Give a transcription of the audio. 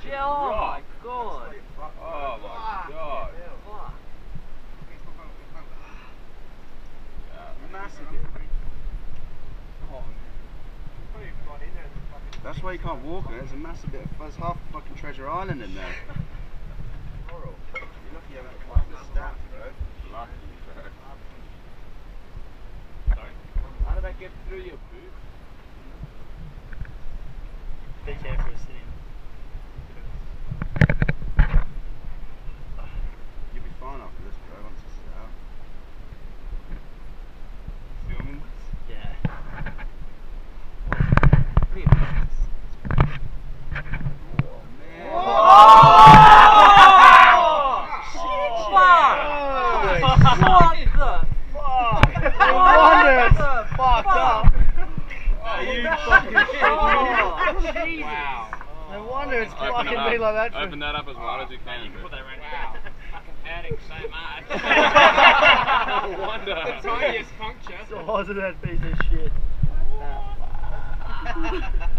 Yeah, oh my god. Oh my god. Massive. That's why you can't walk on it. There's a massive bit of there's half fucking Treasure Island in there. You're lucky you haven't climbed the steps, bro. Lucky, bro. Sorry? How did I get through your boot? Be careful sitting. You'll be fine after this, bro, once you sit out. Filming this? Yeah. No wonder it's fucking me like that. Open that up as wide as you can. You can put that around your back. Fucking hurting so much. No wonder. The tiniest puncture. Size of that piece of shit.